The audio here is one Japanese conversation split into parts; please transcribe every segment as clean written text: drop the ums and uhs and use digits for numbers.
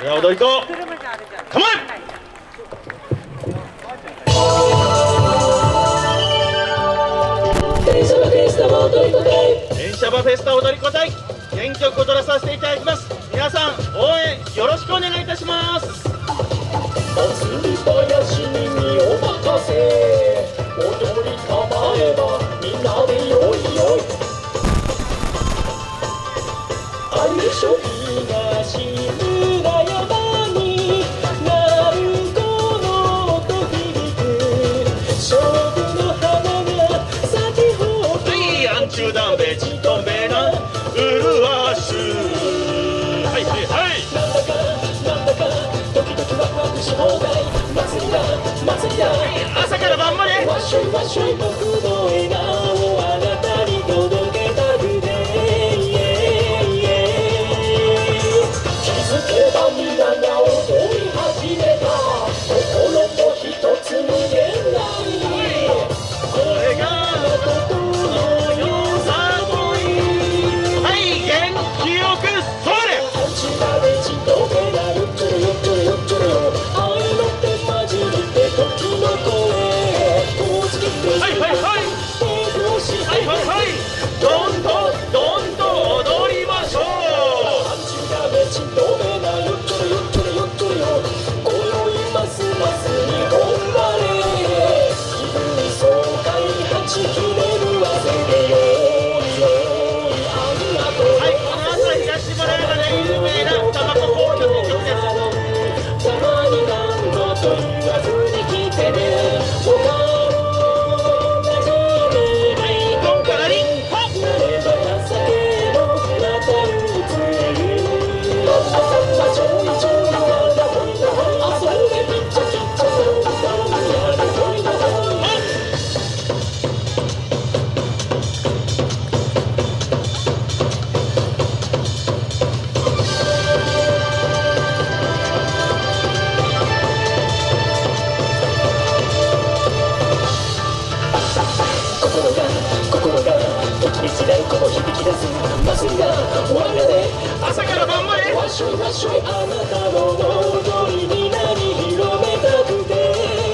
や踊り子構え。電車場フェスタ踊り子隊、元気よく踊らさせていただきます。皆さん応援よろしくお願いいたします。 祭り林に身を任せ、踊り構えばみんなでよいよい。相性東村山に鳴子の音響く、勝負の花が咲き誇る。 はい、暗中ダンベちとめな麗しゅ。はいはいはい。 なんだかドキドキワクワクし放題。祭りだ祭りだ、 朝から晩までわっしょいわっしょい、僕の笑顔をあなたに届けたくて。気づけばみんなが踊り始めた、心も一つ無限大。 これが心のよさといい。 はい、元気よくそれ。 あちらでじとめなよっちょろよっちょろよっちょろよ、愛の手混じりで時の声、こうつきてはいはいはいはいはいはい、どんどんどんどん踊りましょう。 あちらでじとめなよっちょろよっちょろよっちょろよ、今宵ますますに頑張れ。気分爽快はち切れるわせでよいよい、ありがとう。 はい、この後は東村山で有名なタバコ公共の曲です。 たまに何度と言わずに来てね、他のなじみにコンからリンコ。 なれば情けのまたうつる。あちょいちょいなんだほいだほい、あそれピッチャピッチャそうだやるほいだほい。心が時に違うこの響き出す祭りが終わるまで、 朝から晩までわっしょいわっしょい、あなたの踊りになり広めたくて。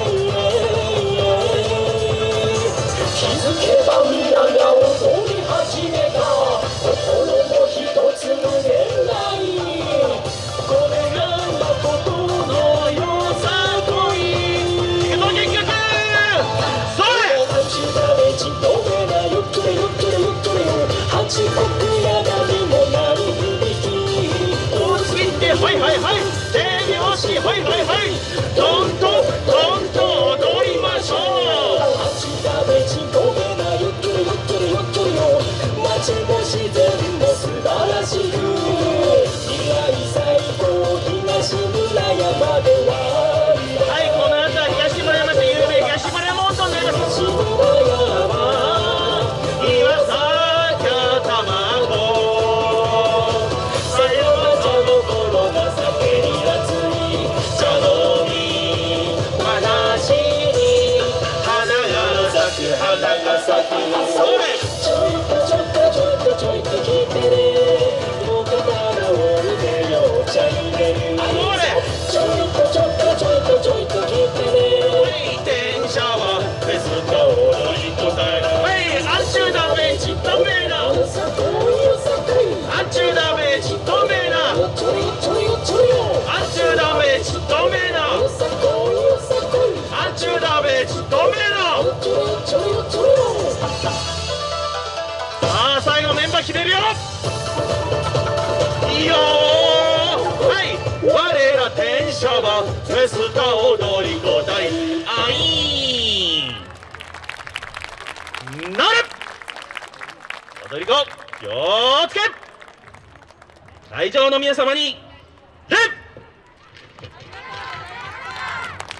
気づけばみんなが踊り始めた、心も一つ無限大。これが誠のよさといい。 元気よくそれ。 あちらでじとめなよっちょろよっちょろよっちょろよ、八国や波も鳴り響き。 大月ってはいはいはい、手拍子はいはいはい、どんどんどんどん踊りましょう。 あちらでじとめなよっちょろよっちょろよっちょろよ、街も自然も素晴らしく、未来最高東村山では。 はい、この後は東村山で有名東村山温度になります。 東村山岩崎卵さよな茶の頃情けに熱い茶飲み話に花が咲く花が咲くそれ。 ちょいとちょっとちょいとちょいと聞いてね、よかったらおいでよお茶入れる。ちょいとちょっとちょいとちょいと聞いてね、 電車はフェスタ踊り子隊、はい、暗中ダメちとめな、 よさこいよさこい、 暗中ダメちとめな、 よちょいちょいよちょいよ、 暗中ダメちとめな、 よさこいよさこい、 暗中ダメちとめな。 よちょいちょいよちょいよ。 さあ最後メンバー決めるよ。いいよー。はい、我ら天車はフェスタ踊り子隊、あいーなる踊り子気をつけ。会場の皆様に礼。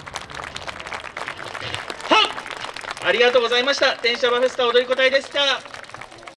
はっ、ありがとうございました。天車場フェスタ踊り子隊でした。